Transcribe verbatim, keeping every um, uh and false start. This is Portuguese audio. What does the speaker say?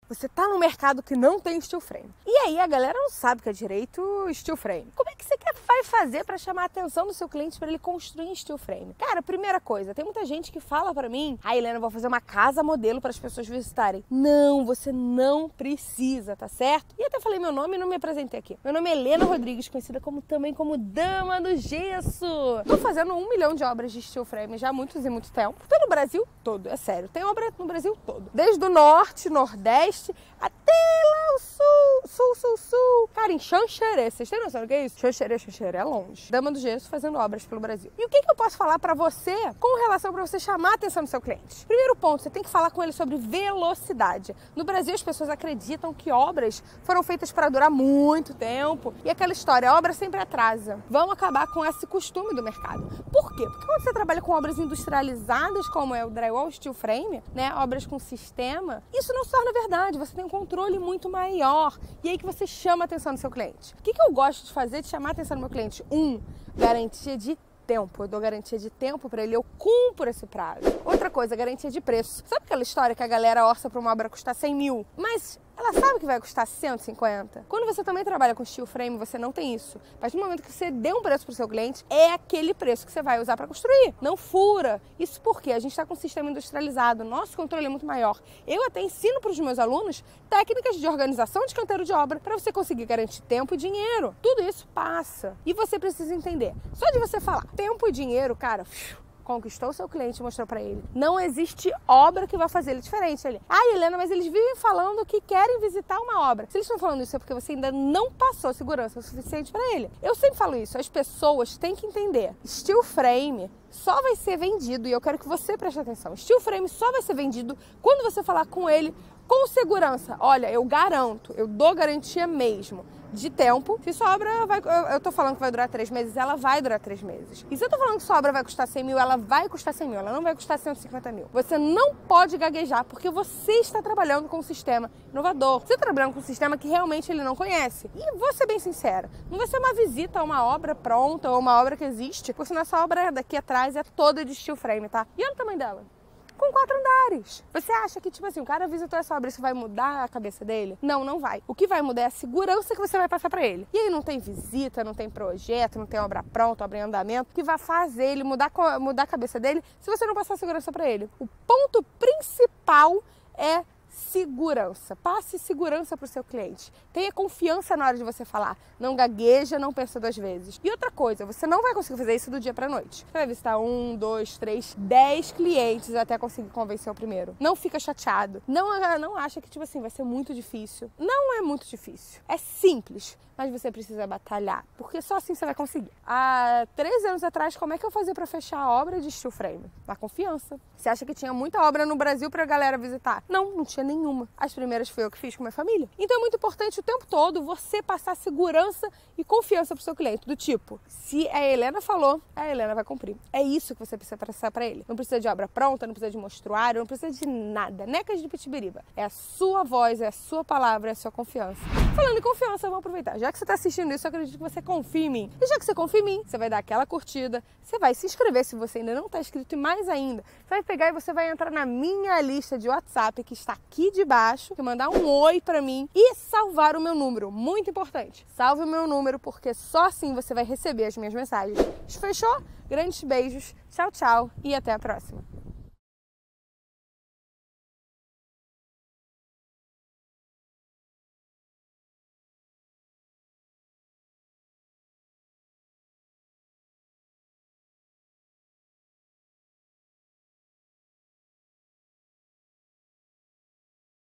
Você tá num mercado que não tem steel frame. E aí a galera não sabe que é direito steel frame. Como é que você quer, vai fazer para chamar a atenção do seu cliente para ele construir em steel frame? Cara, primeira coisa, tem muita gente que fala para mim: ah, Helena, eu vou fazer uma casa modelo para as pessoas visitarem. Não, você não precisa, tá certo? E até falei meu nome e não me apresentei aqui. Meu nome é Helena Rodrigues, conhecida como, também como Dama do Gesso. Tô fazendo um milhão de obras de steel frame já há muitos e muito tempo. Pelo Brasil todo, é sério. Tem obra no Brasil todo. Desde o norte, nordeste, até lá o sul, sul, sul, sul. Cara, em Xanxerê. Vocês têm noção do que é isso? Xanxerê, Xanxerê é longe. Dama do Gesso fazendo obras pelo Brasil. E o que, que eu posso falar pra você com relação pra você chamar a atenção do seu cliente? Primeiro ponto, você tem que falar com ele sobre velocidade. No Brasil, as pessoas acreditam que obras foram feitas para durar muito tempo. E aquela história, a obra sempre atrasa. Vamos acabar com esse costume do mercado. Por quê? Porque quando você trabalha com obras industrializadas, como é o drywall steel frame, né, obras com sistema, isso não se torna verdade. Você tem um controle muito maior. E aí que você chama a atenção do seu cliente. O que, que eu gosto de fazer de chamar a atenção do meu cliente? Um, garantia de tempo. Eu dou garantia de tempo para ele, eu cumpro esse prazo. Outra coisa, garantia de preço. Sabe aquela história que a galera orça para uma obra custar cem mil? Mas ela sabe que vai custar cento e cinquenta. Quando você também trabalha com steel frame, você não tem isso. A partir do momento que você dê um preço para o seu cliente, é aquele preço que você vai usar para construir. Não fura. Isso porque a gente está com um sistema industrializado. Nosso controle é muito maior. Eu até ensino para os meus alunos técnicas de organização de canteiro de obra para você conseguir garantir tempo e dinheiro. Tudo isso passa. E você precisa entender. Só de você falar tempo e dinheiro, cara, conquistou o seu cliente e mostrou pra ele. Não existe obra que vai fazer ele diferente. Ele, ah, Helena, mas eles vivem falando que querem visitar uma obra. Se eles estão falando isso é porque você ainda não passou segurança o suficiente pra ele. Eu sempre falo isso, as pessoas têm que entender. Steel frame só vai ser vendido, e eu quero que você preste atenção, steel frame só vai ser vendido quando você falar com ele com segurança. Olha, eu garanto, eu dou garantia mesmo de tempo. Se sua obra vai... Eu tô falando que vai durar três meses, ela vai durar três meses. E se eu tô falando que sua obra vai custar cem mil, ela vai custar cem mil, ela não vai custar cento e cinquenta mil. Você não pode gaguejar, porque você está trabalhando com um sistema inovador. Você está trabalhando com um sistema que realmente ele não conhece. E vou ser bem sincera, não vai ser uma visita a uma obra pronta ou uma obra que existe, porque senão essa obra daqui atrás é toda de steel frame, tá? E olha o tamanho dela. Com quatro andares. Você acha que, tipo assim, o cara visitou essa obra, isso vai mudar a cabeça dele? Não, não vai. O que vai mudar é a segurança que você vai passar pra ele. E aí não tem visita, não tem projeto, não tem obra pronta, obra em andamento, que vai fazer ele mudar, mudar a cabeça dele se você não passar segurança pra ele. O ponto principal é segurança. Passe segurança para o seu cliente. Tenha confiança na hora de você falar. Não gagueja, não pensa duas vezes. E outra coisa, você não vai conseguir fazer isso do dia para noite. Você vai visitar um, dois, três, dez clientes até conseguir convencer o primeiro. Não fica chateado. Não, não acha que, tipo assim, vai ser muito difícil. Não é muito difícil. É simples, mas você precisa batalhar, porque só assim você vai conseguir. Há três anos atrás, como é que eu fazia para fechar a obra de steel frame? Na confiança. Você acha que tinha muita obra no Brasil pra galera visitar? Não, não tinha nenhuma. As primeiras foi eu que fiz com minha família. Então é muito importante o tempo todo você passar segurança e confiança pro seu cliente. Do tipo, se a Helena falou, a Helena vai cumprir. É isso que você precisa passar pra ele. Não precisa de obra pronta, não precisa de mostruário, não precisa de nada. Necas de pitibiriba. É a sua voz, é a sua palavra, é a sua confiança. Falando em confiança, vamos aproveitar. Já que você tá assistindo isso, eu acredito que você confia em mim. E já que você confia em mim, você vai dar aquela curtida, você vai se inscrever se você ainda não tá inscrito, e mais ainda, você vai pegar e você vai entrar na minha lista de WhatsApp, que está aqui debaixo, e mandar um oi pra mim e salvar o meu número. Muito importante. Salve o meu número, porque só assim você vai receber as minhas mensagens. Fechou? Grandes beijos, tchau, tchau e até a próxima.